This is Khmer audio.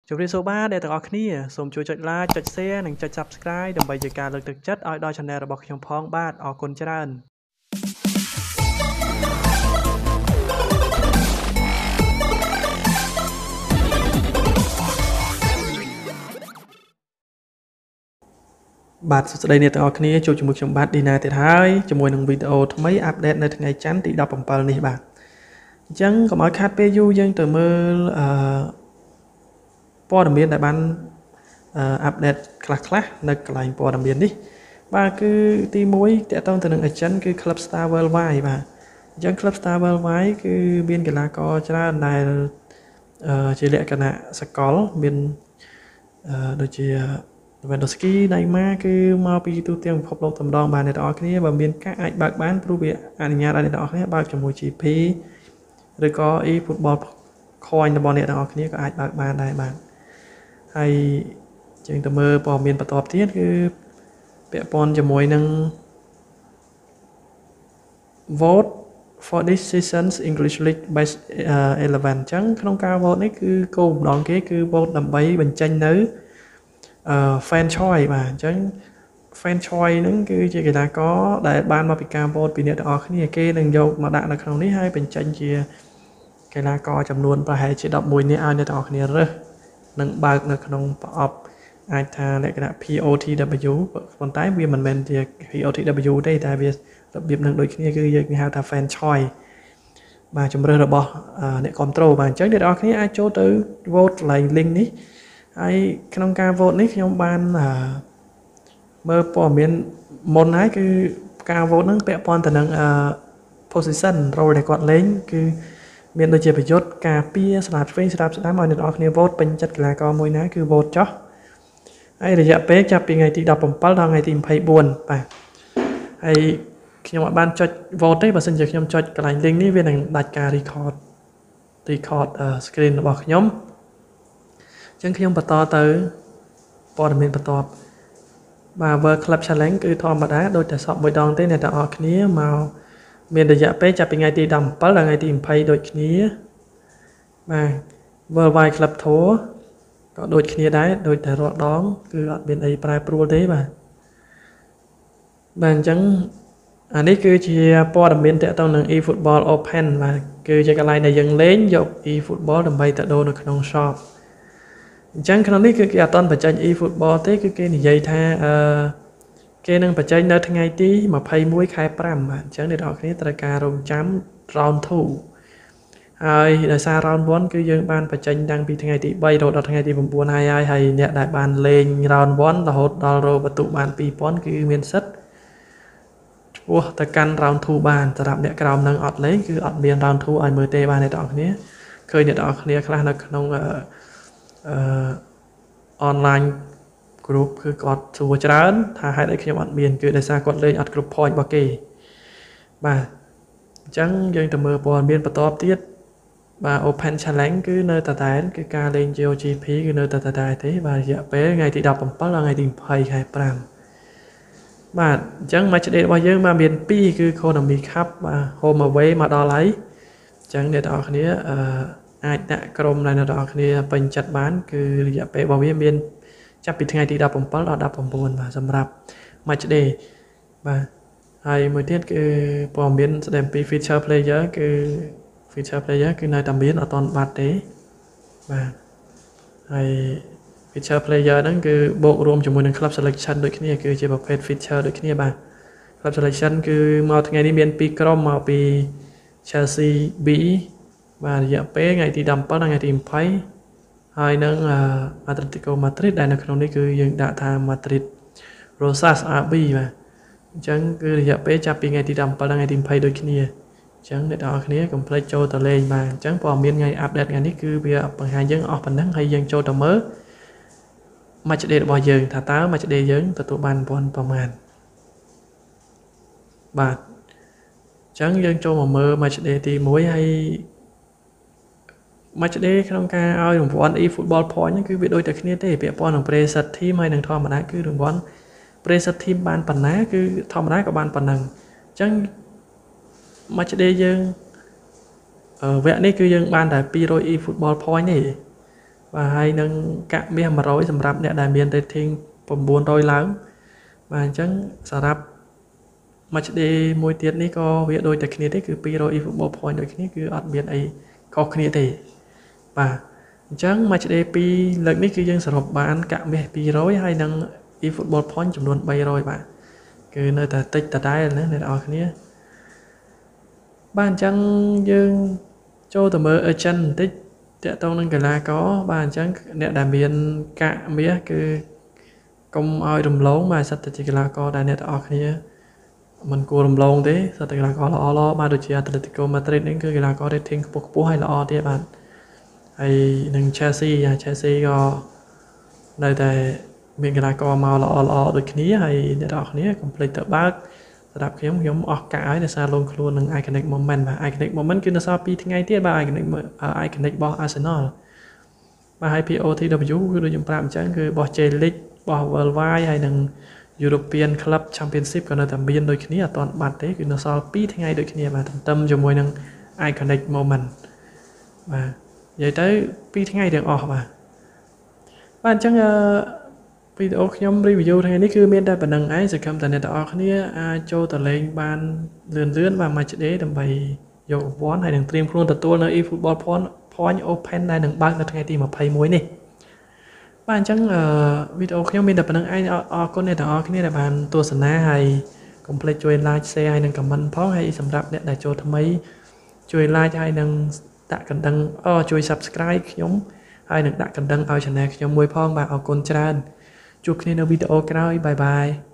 ជម្រាបសួរបាទអ្នកទាំងអស់គ្នាសូមជួយចុច Like ចុច Share និងចុច Subscribe ដើម្បីជាការលើកទឹកចិត្តឲ្យដល់ Channel របស់ខ្ញុំផងបាទអរគុណច្រើនបាទសួស្តីអ្នកទាំងអស់គ្នាជួបជាមួយខ្ញុំបាទ Dina ទៀតហើយជាមួយនឹងវីដេអូថ្មីអាប់ដេតនៅថ្ងៃច័ន្ទទី17នេះបាទអញ្ចឹងកុំឲ្យខាតពេលយូរយើងទៅមើលព័ត៌មានដែលបានអាប់ដេតខ្លះនៅកន្លែងព័ត៌មាននេះបាទគឺទី1តកតងទៅនឹង agent គឺ Club Star Worldwide បាទអញ្ចឹង Club Star Worldwide គឺមានកីឡាករច្រើនដែលជាលក្ខណៈសកលមានដូចជា Lewandowski Neymar គឺមកពីទូទាំងពិភពលោកតែម្ដងបាទអ្នកទាំងអស់គ្នាបើមានការអាចបើកបានព្រោះវាអនុញ្ញាតឲ្យអ្នកទាំងអស់គ្នាបើកជាមួយ GP ឬក៏ eFootball Coin របស់អ្នកទាំងអស់គ្នាក៏អាចបើកបានដែរបាទហើយជាងទៅមើលព័ត៌មានបន្តទៀតគឺពាក់ព័ន្ធជាមួយនឹង vote for this season's English League best 11 អញ្ចឹងក្នុងការ vote នេះគឺគោលបំណងគេគឺ vote ដើម្បីបញ្ចេញនៅfan choice បាទអញ្ចឹង fan choice ហ្នឹងគឺជាកីឡាករដែលបានមកពីការ vote ពីអ្នកទាំងអស់គ្នាគេនឹងយកមកដាក់នៅក្នុងនេះហើយបញ្ចេញជាកីឡាករចំនួនប្រហែលជា11នាក់ឲ្យអ្នកទាំងអស់គ្នារើសនឹងបើកនៅក្នុងប្រអប់អាចថាលក្ខណៈ POTW ប៉ុន្តែវាមិនមែនជា POTW ទេតែវារបៀបនឹងដូចគ្នាគឺយើងហៅថា fan choice បាទជំរើសរបស់អ្នកគ្រប់ត្រូលបាទអញ្ចឹងអ្នកនរគ្នាអាចចូលទៅ vote កន្លែង link នេះហើយក្នុងការ vote នេះខ្ញុំបានមើលព័ត៌មានមុនហើយគឺការ vote ហ្នឹងពាក់ព័ន្ធទៅនឹងposition role ដែលគាត់លេងគឺមានដូចជាប្រយុទ្ធការពារស្លាប់ឆ្វេងស្ដាប់ស្ដាំឲ្យអ្នកនរគ្នា vote ពេញចិត្តកីឡាករមួយណាគឺ vote ចោះហើយរយៈពេលចាប់ពីថ្ងៃទី17ដល់ថ្ងៃទី24បាទហើយខ្ញុំអត់បានចុច vote ទេបើសិនជាខ្ញុំចុចកន្លែង link នេះវានឹងដាច់ការ record screen របស់ខ្ញុំអញ្ចឹងខ្ញុំបន្តទៅព័ត៌មានបន្ទាប់បាទ World Club Challenge គឺធម្មតាដូចតែសពមួយដងទេអ្នកទាំងអស់គ្នាមកមានរយៈពេលចាប់ពីថ្ងៃទី17ដល់ថ្ងៃទី20ដូចគ្នាបាទ Worldwide Club Tour ក៏ដូចគ្នាដែរដូចតែរាល់ដងគឺអត់មានអីប្រែប្រួលទេបាទអញ្ចឹងអានេះគឺជាព័ត៌មានទាក់ទងនឹង eFootball Open បាទគឺជាកន្លែងដែលយើងលេងយក eFootball ដើម្បីទៅដូរនៅក្នុង shop អញ្ចឹងក្នុងនេះគឺគេអត់ទាន់បញ្ចេញ eFootball ទេគឺគេនិយាយថាគេនឹងបញ្ចេញនៅថ្ងៃទី21ខែ5បាទអញ្ចឹងអ្នកនរគ្នាត្រូវការរងចាំ round 2ហើយដោយសារ round 1គឺយើងបានបញ្ចេញតាំងពីថ្ងៃទី3រហូតដល់ថ្ងៃទី9ហើយអ្នកដែលបានលេង round 1រហូតដល់រកបន្ទុកបាន 2000 គឺមានសិទ្ធិឆ្ពោះទៅកាន់ round 2បានសម្រាប់អ្នកក្រោមនឹងអត់លេងគឺអត់មាន round 2ឲ្យមើលទេបាទអ្នកនរគ្នាឃើញអ្នកនរគ្នាខ្លះនៅក្នុងonline group គឺគាត់សួរច្រើនថាហេតុអីខ្ញុំអត់មានគឺដោយសារគាត់លេងអត់គ្រប់ point របស់គេបាទអញ្ចឹងយើងទៅមើលព័ត៌មានបន្តទៀតបាទ Open Challenge គឺនៅតែតែគឺការលេង GP គឺនៅតែតែទេបាទរយៈពេលថ្ងៃទី17ដល់ថ្ងៃទី20ខែ5បាទអញ្ចឹង match day របស់យើងមកមាន2គឺ Konami Cup បាទ home away មកដល់ហើយអញ្ចឹងអ្នកទាំងអស់គ្នាអាចដាក់ក្រុមដែលអ្នកទាំងអស់គ្នាពេញចិត្តបានគឺរយៈពេលរបស់វាមានចាប់ពីថ្ងៃទី17ដល់19បាទសម្រាប់ match day បាទហើយមួយទៀតគឺព័ត៌មានស្ដែងពី feature player គឺ feature player គឺនៅតែមានអត់ទាន់បាត់ទេបាទហើយ feature player ហ្នឹងគឺបូករួមជាមួយនឹង club selection ដូចគ្នាគឺជាប្រភេទ feature ដូចគ្នាបាទ club selection គឺមកថ្ងៃនេះមាន2ក្រុមមកពី Chelsea B បាទរយៈពេលថ្ងៃទី17ដល់ថ្ងៃទី20ហើយនឹង Atletico Madrid ដែលនៅក្នុងនេះគឺយើងដាក់ថា Madrid Rosas RB បាទអញ្ចឹងគឺរយៈពេលចាប់ពីថ្ងៃទី17ដល់ថ្ងៃទី20ដូចគ្នាអញ្ចឹងអ្នកទាំងអស់គ្នាកុំភ្លេចចូលទៅលេងបាទអញ្ចឹងព័ត៌មានថ្ងៃ update ថ្ងៃនេះគឺវាបង្ហាញយើងអស់ប៉ុណ្ណឹងហើយយើងចូលទៅមើល match day របស់យើងថាតើ match day យើងទទួលបានប្រមាណបាទអញ្ចឹងយើងចូលមកមើល match day ទី1ហើយ match day ក្នុងការឲ្យរង្វាន់ eFootball Point ហ្នឹងគឺវាដូចតែគ្នាទេពាក់ព័ន្ធនឹង preset team ហើយនឹងធម្មតាគឺរង្វាន់ preset team បានប៉ុណ្ណាគឺធម្មតាក៏បានប៉ុណ្ណឹងអញ្ចឹង match day យើងវគ្គនេះគឺយើងបានតែ200 eFootball Point ទេ và hay nâng cạ mía mà rối sầm rạp nè đại miền rating 900 ឡើងបាទអញ្ចឹងសម្រាប់ match day មួយទៀតនេះក៏វាដូចតែគ្នាទេគឺ200 eFootball point ដូចគ្នាគឺអត់មានអីខុសគ្នាទេបាទអញ្ចឹង match day 2លើកនេះគឺយើងសរុបបានកាក់មាស200ហើយនឹង eFootball point ចំនួន300បាទគឺនៅតែតិចតដែលណាអ្នកនរគ្នាបាទអញ្ចឹងយើងចូលទៅមើល agent បន្តិចតាក់ទងនឹងកីឡាករបាទអញ្ចឹងអ្នកដែលមានកាក់មាសគឺកុំឲ្យរំលងបាទសិតតែជាកីឡាករដែលអ្នកទាំងអស់គ្នាមិនគួររំលងទេសិតតែកីឡាករល្អៗបាទដូចជា Atletico Madrid នេះគឺកីឡាករ rating ខ្ពស់ហើយល្អទៀតបាទហើយនឹង Chelsea ក៏នៅតែមានកីឡាករមកល្អដូចគ្នាហើយអ្នកទាំងអស់គ្នាកុំភ្លេចទៅបើកសម្រាប់ខ្ញុំអស់កាក់ហើយដោយសារលងខ្លួននឹង Iconic Moment បាទ Iconic Moment គឺនៅសល់2ថ្ងៃទៀតបាទ Iconic របស់ Arsenal បាទហើយ POTW គឺដូចខ្ញុំប្រាប់អញ្ចឹងគឺរបស់ J League របស់ Worldwide ហើយនឹង European Club Championship ក៏នៅតែមានដូចគ្នាអត់ទាន់បាត់ទេគឺនៅសល់2ថ្ងៃដូចគ្នាបាទទន្ទឹមជាមួយនឹង Iconic Moment បាទនិយាយទៅ2ថ្ងៃទាំងអស់បាទអញ្ចឹងវីដេអូខ្ញុំ review ថ្ងៃនេះគឺមានតែប៉ុណ្្នឹងឯងសង្ឃឹមថាអ្នកទាំងអស់គ្នាអាចចូលទៅលេងបានលឿនបាទ match day ដើម្បីយករង្វាន់ហើយនឹងត្រៀមខ្លួនទទួលនៅ eFootball Point Open ដែលនឹងបើកនៅថ្ងៃទី21នេះបាទអញ្ចឹងវីដេអូខ្ញុំមានតែប៉ុណ្្នឹងឯងអរគុណអ្នកទាំងអស់គ្នាដែលបានទស្សនាហើយកុំភ្លេចជួយ like share ហើយនឹង comment ផងហើយសម្រាប់អ្នកដែលចូលថ្មីជួយ like ហើយនឹងដាក់កណ្ដឹងជួយ subscribe ខ្ញុំហើយនឹងដាក់កណ្ដឹងឲ្យ channel ខ្ញុំមួយផងបាទអរគុណច្រើនជួបគ្នានៅវីដេអូក្រោយបាយបាយ